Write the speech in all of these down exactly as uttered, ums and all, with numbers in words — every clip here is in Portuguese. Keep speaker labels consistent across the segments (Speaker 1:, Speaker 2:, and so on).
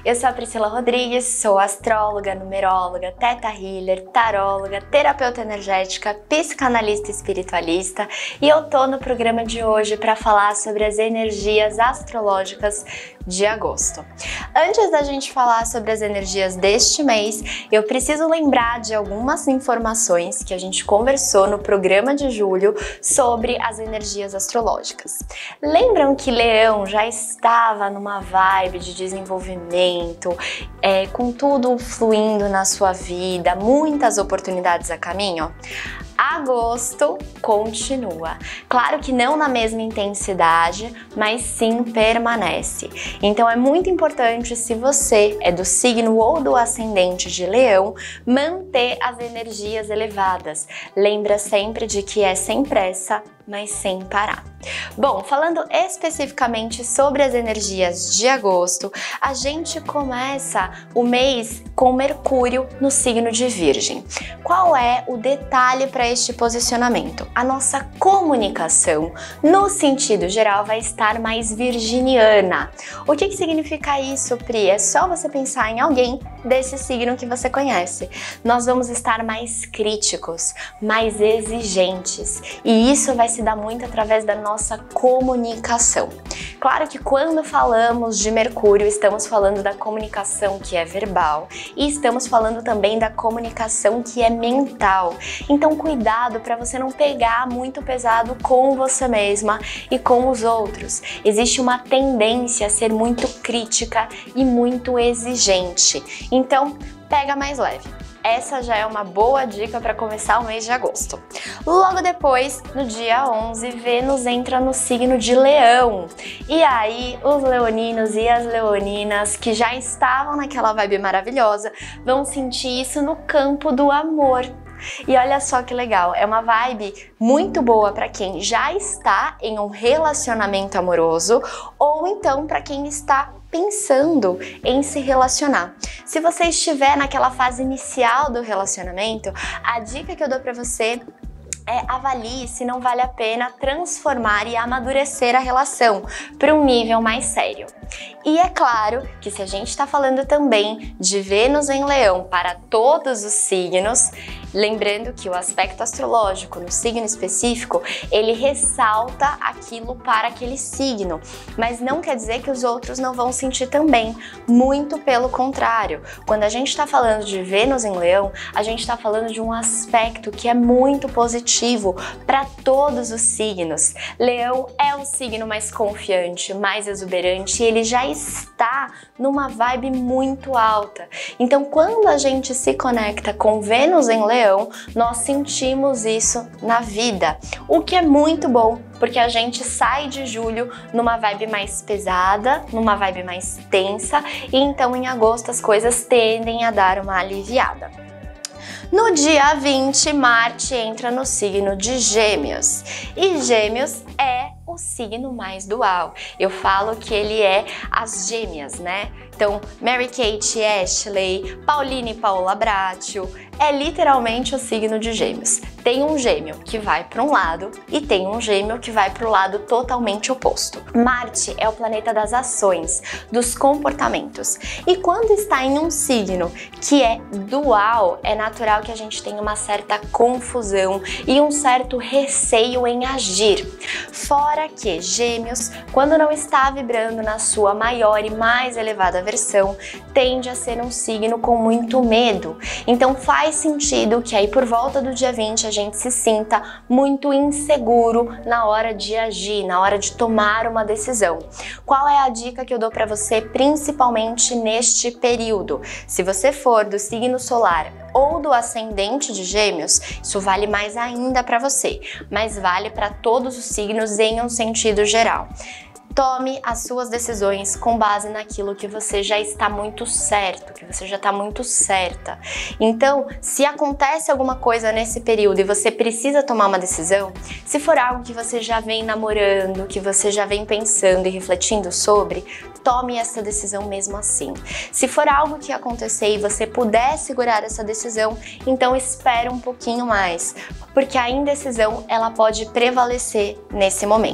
Speaker 1: eu sou a Priscila Rodrigues, sou astróloga, numeróloga, teta healer, taróloga, terapeuta energética, psicanalista e espiritualista, e eu tô no programa de hoje para falar sobre as energias astrológicas de agosto. Antes da gente falar sobre as energias deste mês, eu preciso lembrar de algumas informações que a gente conversou no programa de julho sobre as energias astrológicas. Lembram que Leão já estava numa vibe de desenvolvimento, é, com tudo fluindo na sua vida, muitas oportunidades a caminho? Agosto continua. Claro que não na mesma intensidade, mas sim permanece. Então é muito importante, se você é do signo ou do ascendente de Leão, manter as energias elevadas. Lembra sempre de que é sem pressa, mas sem parar. Bom, falando especificamente sobre as energias de agosto, a gente começa o mês com Mercúrio no signo de Virgem. Qual é o detalhe para este posicionamento? A nossa comunicação, no sentido geral, vai estar mais virginiana. O que que significa isso, Pri? É só você pensar em alguém desse signo que você conhece. Nós vamos estar mais críticos, mais exigentes, e isso vai se dá muito através da nossa comunicação. Claro que quando falamos de Mercúrio, estamos falando da comunicação que é verbal e estamos falando também da comunicação que é mental. Então cuidado para você não pegar muito pesado com você mesma e com os outros. Existe uma tendência a ser muito crítica e muito exigente. Então pega mais leve. Essa já é uma boa dica para começar o mês de agosto. Logo depois, no dia onze, Vênus entra no signo de Leão. E aí, os leoninos e as leoninas que já estavam naquela vibe maravilhosa vão sentir isso no campo do amor. E olha só que legal, é uma vibe muito boa para quem já está em um relacionamento amoroso ou então para quem está pensando em se relacionar. Se você estiver naquela fase inicial do relacionamento, a dica que eu dou para você é avalie se não vale a pena transformar e amadurecer a relação para um nível mais sério. E é claro que se a gente está falando também de Vênus em Leão para todos os signos, lembrando que o aspecto astrológico no signo específico, ele ressalta aquilo para aquele signo, mas não quer dizer que os outros não vão sentir também, muito pelo contrário. Quando a gente está falando de Vênus em Leão, a gente está falando de um aspecto que é muito positivo para todos os signos. Leão é o signo mais confiante, mais exuberante, e ele já está numa vibe muito alta. Então, quando a gente se conecta com Vênus em Leão, nós sentimos isso na vida, o que é muito bom, porque a gente sai de julho numa vibe mais pesada, numa vibe mais tensa, e então em agosto as coisas tendem a dar uma aliviada. No dia vinte, Marte entra no signo de Gêmeos, e Gêmeos é o signo mais dual. Eu falo que ele é as gêmeas, né? Então, Mary-Kate Ashley, Pauline e Paola Bracho, é literalmente o signo de Gêmeos. Tem um gêmeo que vai para um lado e tem um gêmeo que vai para o lado totalmente oposto. Marte é o planeta das ações, dos comportamentos. E quando está em um signo que é dual, é natural que a gente tenha uma certa confusão e um certo receio em agir. Fora que Gêmeos, quando não está vibrando na sua maior e mais elevada versão, tende a ser um signo com muito medo. Então faz sentido que aí por volta do dia vinte a gente se sinta muito inseguro na hora de agir, na hora de tomar uma decisão. Qual é a dica que eu dou para você, principalmente neste período? Se você for do signo solar ou do ascendente de Gêmeos, isso vale mais ainda para você, mas vale para todos os signos em um sentido geral. Tome as suas decisões com base naquilo que você já está muito certo, que você já está muito certa. Então, se acontece alguma coisa nesse período e você precisa tomar uma decisão, se for algo que você já vem namorando, que você já vem pensando e refletindo sobre, tome essa decisão mesmo assim. Se for algo que acontecer e você puder segurar essa decisão, então espere um pouquinho mais, porque a indecisão ela pode prevalecer nesse momento.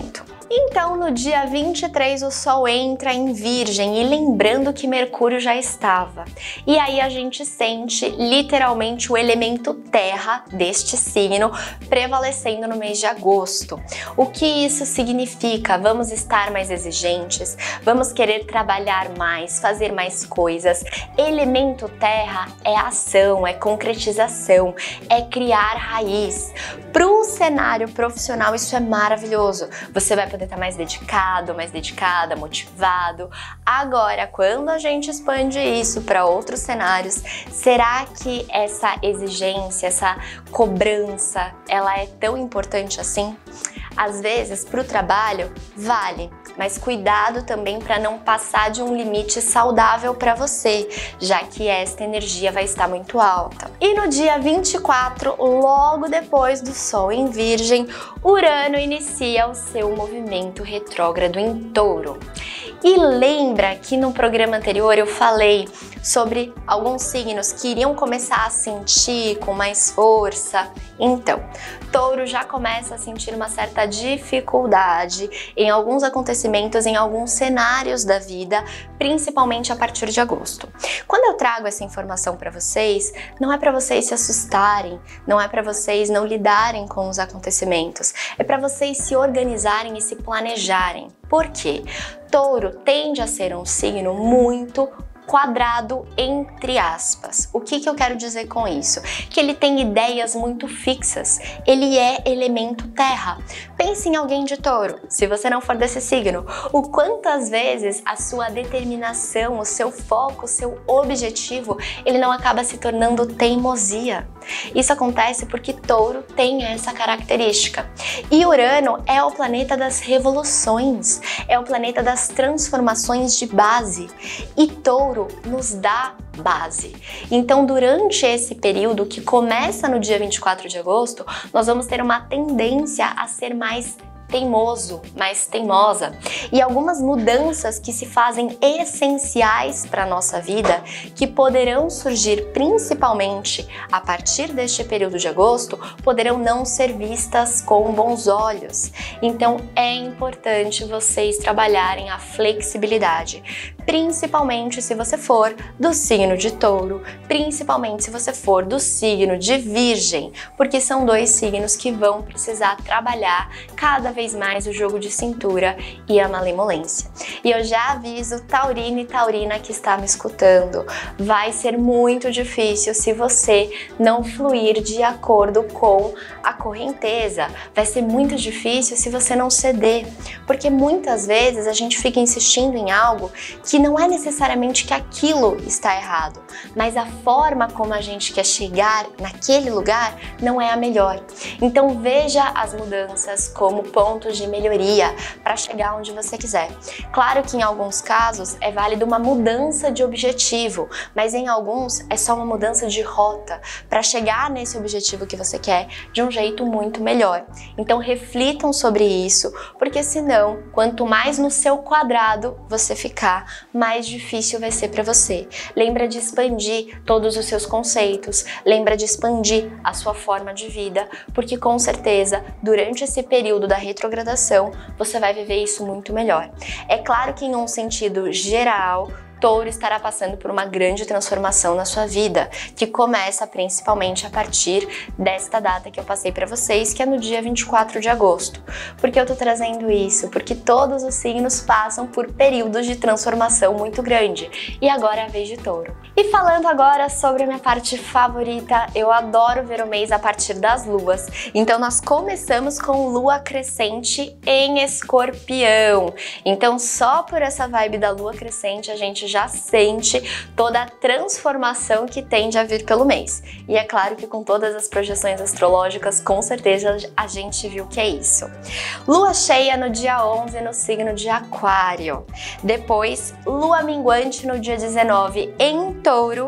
Speaker 1: Então, no dia vinte e três, o Sol entra em Virgem, e lembrando que Mercúrio já estava. E aí a gente sente literalmente o elemento terra deste signo prevalecendo no mês de agosto. O que isso significa? Vamos estar mais exigentes, vamos querer trabalhar mais, fazer mais coisas. Elemento terra é ação, é concretização, é criar raiz. Para o cenário profissional isso é maravilhoso. Você vai poder estar mais dedicado, mais dedicada, motivado. Agora, quando a gente expande isso para outros cenários, será que essa exigência, essa cobrança, ela é tão importante assim? Às vezes, para o trabalho, vale, mas cuidado também para não passar de um limite saudável para você, já que esta energia vai estar muito alta. E no dia vinte e quatro, logo depois do Sol em Virgem, Urano inicia o seu movimento retrógrado em Touro. E lembra que no programa anterior eu falei sobre alguns signos que iriam começar a sentir com mais força? Então, Touro já começa a sentir uma certa dificuldade em alguns acontecimentos, em alguns cenários da vida, principalmente a partir de agosto. Quando eu trago essa informação para vocês, não é para vocês se assustarem, não é para vocês não lidarem com os acontecimentos, é para vocês se organizarem e se planejarem. Por quê? Touro tende a ser um signo muito quadrado, entre aspas. O que que eu quero dizer com isso? Que ele tem ideias muito fixas, ele é elemento terra. Pense em alguém de Touro, se você não for desse signo, o quantas vezes a sua determinação, o seu foco, o seu objetivo, ele não acaba se tornando teimosia. Isso acontece porque Touro tem essa característica. E Urano é o planeta das revoluções, é o planeta das transformações de base. E Touro nos dá base. Então, durante esse período que começa no dia vinte e quatro de agosto, nós vamos ter uma tendência a ser mais teimoso, mais teimosa, e algumas mudanças que se fazem essenciais para a nossa vida, que poderão surgir principalmente a partir deste período de agosto, poderão não ser vistas com bons olhos. Então é importante vocês trabalharem a flexibilidade, principalmente se você for do signo de Touro, principalmente se você for do signo de Virgem, porque são dois signos que vão precisar trabalhar cada vez mais o jogo de cintura e a malemolência. E eu já aviso taurino e taurina que está me escutando, vai ser muito difícil se você não fluir de acordo com a correnteza, vai ser muito difícil se você não ceder, porque muitas vezes a gente fica insistindo em algo que não é necessariamente que aquilo está errado, mas a forma como a gente quer chegar naquele lugar não é a melhor. Então veja as mudanças como pontos de melhoria para chegar onde você quiser. Claro que em alguns casos é válido uma mudança de objetivo, mas em alguns é só uma mudança de rota para chegar nesse objetivo que você quer de um jeito muito melhor. Então reflitam sobre isso, porque senão, quanto mais no seu quadrado você ficar, mais difícil vai ser para você. Lembra de expandir todos os seus conceitos, lembra de expandir a sua forma de vida, porque com certeza, durante esse período da retrogradação, você vai viver isso muito melhor. É claro que em um sentido geral, Touro estará passando por uma grande transformação na sua vida, que começa principalmente a partir desta data que eu passei para vocês, que é no dia vinte e quatro de agosto. Por que eu tô trazendo isso? Porque todos os signos passam por períodos de transformação muito grande, e agora é a vez de Touro. E falando agora sobre a minha parte favorita, eu adoro ver o mês a partir das luas. Então nós começamos com lua crescente em Escorpião. Então só por essa vibe da lua crescente a gente já sente toda a transformação que tende a vir pelo mês. E é claro que com todas as projeções astrológicas, com certeza a gente viu que é isso. Lua cheia no dia onze no signo de Aquário. Depois, lua minguante no dia dezenove em Touro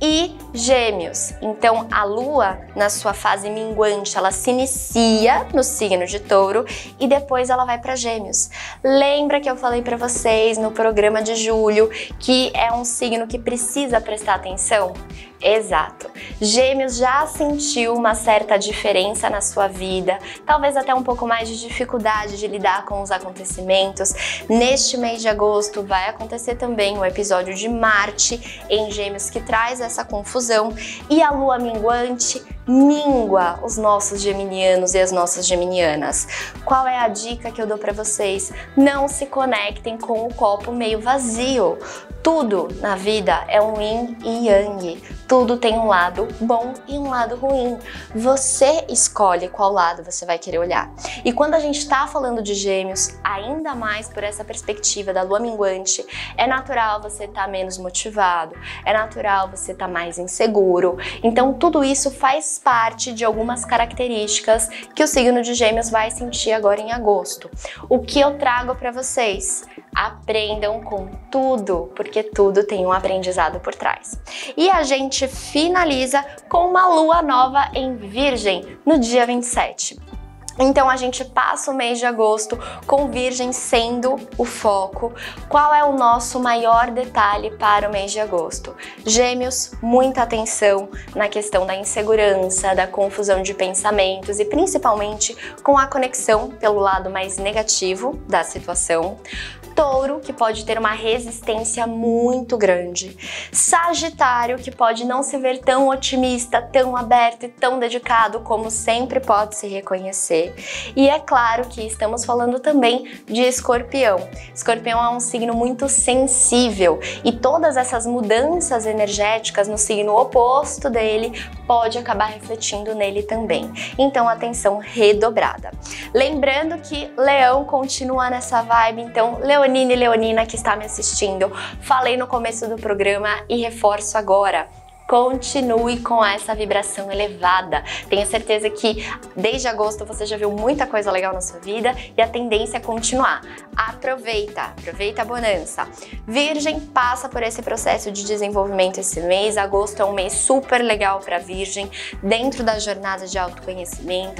Speaker 1: e Gêmeos. Então a lua, na sua fase minguante, ela se inicia no signo de Touro e depois ela vai para Gêmeos. Lembra que eu falei para vocês no programa de julho que é um signo que precisa prestar atenção? Exato. Gêmeos já sentiu uma certa diferença na sua vida, talvez até um pouco mais de dificuldade de lidar com os acontecimentos. Neste mês de agosto vai acontecer também o episódio de Marte em Gêmeos que traz essa confusão e a lua minguante mingua os nossos geminianos e as nossas geminianas. Qual é a dica que eu dou para vocês? Não se conectem com o copo meio vazio. Tudo na vida é um yin e yang. Tudo tem um lado bom e um lado ruim. Você escolhe qual lado você vai querer olhar. E quando a gente está falando de Gêmeos, ainda mais por essa perspectiva da lua minguante, é natural você estar tá menos motivado, é natural você estar tá mais inseguro. Então tudo isso faz parte de algumas características que o signo de Gêmeos vai sentir agora em agosto. O que eu trago para vocês? Aprendam com tudo, porque tudo tem um aprendizado por trás. E a gente finaliza com uma lua nova em Virgem no dia vinte e sete. Então a gente passa o mês de agosto com Virgem sendo o foco. Qual é o nosso maior detalhe para o mês de agosto? Gêmeos, muita atenção na questão da insegurança, da confusão de pensamentos e principalmente com a conexão pelo lado mais negativo da situação. Touro, que pode ter uma resistência muito grande. Sagitário, que pode não se ver tão otimista, tão aberto e tão dedicado como sempre pode se reconhecer. E é claro que estamos falando também de Escorpião. Escorpião é um signo muito sensível e todas essas mudanças energéticas no signo oposto dele pode acabar refletindo nele também. Então, atenção redobrada. Lembrando que Leão continua nessa vibe, então, Leonina e Leonina que está me assistindo, falei no começo do programa e reforço agora. Continue com essa vibração elevada. Tenho certeza que desde agosto você já viu muita coisa legal na sua vida e a tendência é continuar. Aproveita, aproveita a bonança. Virgem passa por esse processo de desenvolvimento esse mês. Agosto é um mês super legal para Virgem, dentro da jornada de autoconhecimento.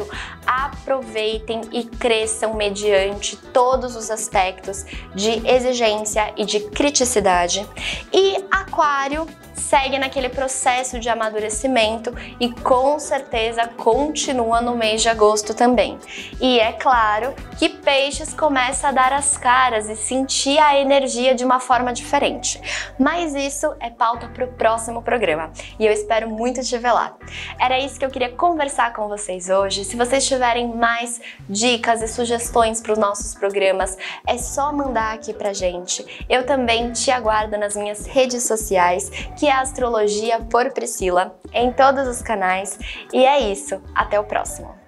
Speaker 1: Aproveitem e cresçam mediante todos os aspectos de exigência e de criticidade. E Aquário segue naquele processo de amadurecimento e com certeza continua no mês de agosto também. E é claro que Peixes começa a dar as caras e sentir a energia de uma forma diferente. Mas isso é pauta para o próximo programa e eu espero muito te ver lá. Era isso que eu queria conversar com vocês hoje. Se vocês tiverem mais dicas e sugestões para os nossos programas, é só mandar aqui pra gente. Eu também te aguardo nas minhas redes sociais, que é Astrologia por Priscila, em todos os canais. E é isso, até o próximo!